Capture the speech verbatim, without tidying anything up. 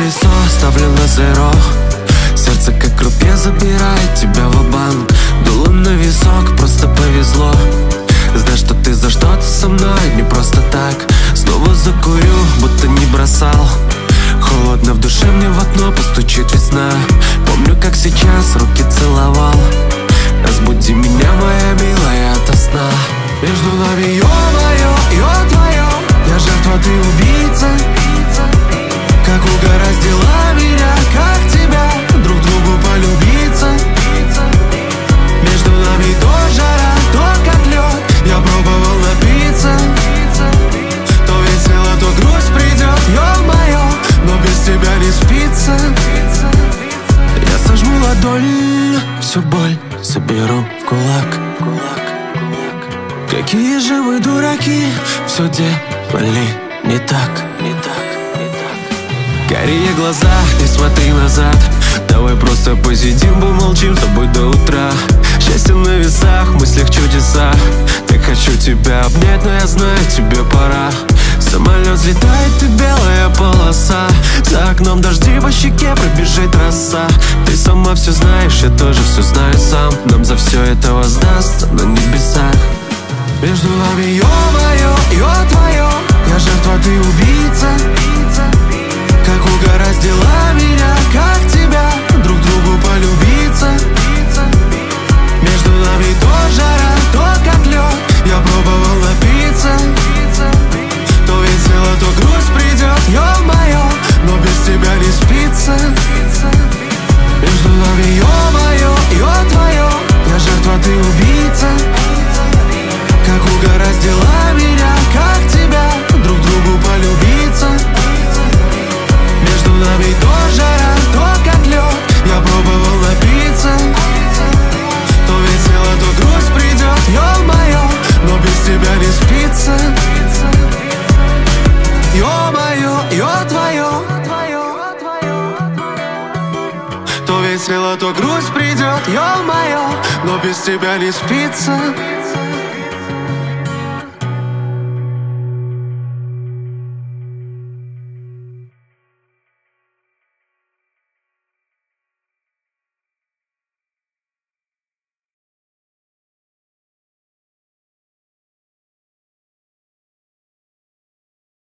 колесо ставлю на зеро. Сердце как крупье забирает тебя ва-банк. Дуло на висок, просто повезло. Знай, что ты за что-то со мной, не просто так. Снова закурю, будто не бросал. Холодно в душе, мне в окно постучит весна. Помню, как сейчас руки целовал. Разбуди меня, моя милая, ото сна. Между нами ё-моё, ё-твоё. Я жертва, ты убийца. Как угораздило меня, как тебя друг другу полюбиться. Между нами то жара, то как лед. Я пробовал напиться. То весело, то грусть придет, ё-моё. Но без тебя не спится. Я сожму ладонь, всю боль соберу в кулак. Какие же мы дураки, все делали не так, не так, не так. Карие глаза, не смотри назад. Давай просто посидим, помолчим с тобой до утра. Счастье на весах, в мыслях чудеса. Так хочу тебя обнять, но я знаю, тебе пора. Самолет взлетает и белая полоса. За окном дожди, по щеке пробежит роса. Ты сама все знаешь, я тоже все знаю сам. Нам за все это воздастся на небесах. Между нами ё-моё, ё-твоё. Я жертва, ты убийца. Как угораздило меня, как тебя друг другу полюбиться. Между нами то жара, то как лед. Я пробовал напиться. То весело, то грусть придет, ё-моё. Но без тебя не спится. Между нами ё-моё, ё-твоё. Я жертва, ты убийца. Как угораздило меня, как тебя друг другу полюбиться. Между нами то жара, то как лед. Я пробовал напиться. То весело, то грусть придет, ё-моё. Но без тебя не спится. Ё-моё, ё-твоё. То весело, то грусть придет, ё-моё. Но без тебя не спится.